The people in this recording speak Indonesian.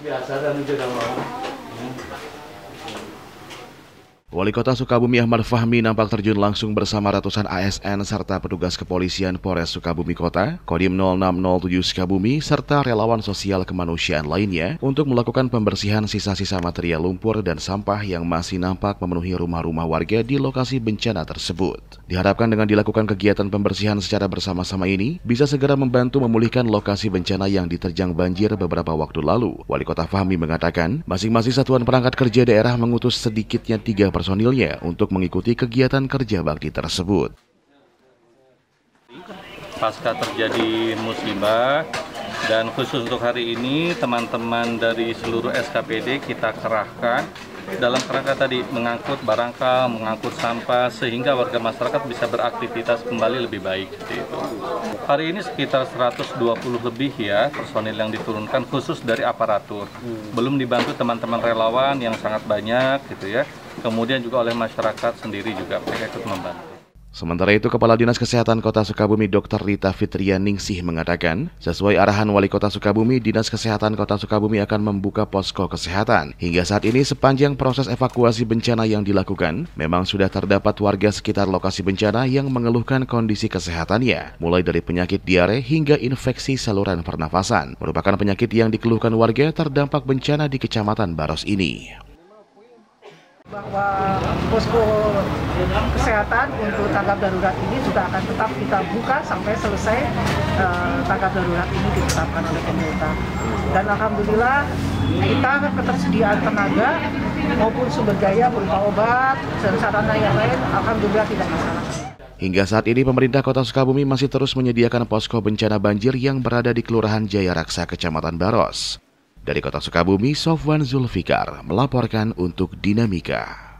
Biasa dan itu Wali Kota Sukabumi Ahmad Fahmi nampak terjun langsung bersama ratusan ASN serta petugas kepolisian Polres Sukabumi Kota, Kodim 0607 Sukabumi, serta relawan sosial kemanusiaan lainnya untuk melakukan pembersihan sisa-sisa material lumpur dan sampah yang masih nampak memenuhi rumah-rumah warga di lokasi bencana tersebut. Diharapkan dengan dilakukan kegiatan pembersihan secara bersama-sama ini, bisa segera membantu memulihkan lokasi bencana yang diterjang banjir beberapa waktu lalu. Wali Kota Fahmi mengatakan, masing-masing satuan perangkat kerja daerah mengutus sedikitnya 3 personilnya untuk mengikuti kegiatan kerja bakti tersebut. Pasca terjadi musibah dan khusus untuk hari ini teman-teman dari seluruh SKPD kita kerahkan dalam kerangka tadi mengangkut barangkal, mengangkut sampah sehingga warga masyarakat bisa beraktivitas kembali lebih baik. Gitu. Hari ini sekitar 120 lebih ya personil yang diturunkan khusus dari aparatur. Belum dibantu teman-teman relawan yang sangat banyak gitu ya. Kemudian juga oleh masyarakat sendiri juga mereka ikut membantu. Sementara itu, Kepala Dinas Kesehatan Kota Sukabumi Dr. Rita Fitria Ningsih mengatakan, sesuai arahan Wali Kota Sukabumi, Dinas Kesehatan Kota Sukabumi akan membuka posko kesehatan. Hingga saat ini, sepanjang proses evakuasi bencana yang dilakukan, memang sudah terdapat warga sekitar lokasi bencana yang mengeluhkan kondisi kesehatannya, mulai dari penyakit diare hingga infeksi saluran pernafasan, merupakan penyakit yang dikeluhkan warga terdampak bencana di Kecamatan Baros ini. Bahwa posko kesehatan untuk tanggap darurat ini juga akan tetap kita buka sampai selesai tanggap darurat ini ditetapkan oleh pemerintah. Dan alhamdulillah kita ketersediaan tenaga maupun sumber daya berupa obat dan sarana yang lain alhamdulillah tidak masalah. Hingga saat ini pemerintah Kota Sukabumi masih terus menyediakan posko bencana banjir yang berada di Kelurahan Jaya Raksa, Kecamatan Baros. Dari Kota Sukabumi, Sofwan Zulfikar melaporkan untuk Dinamika.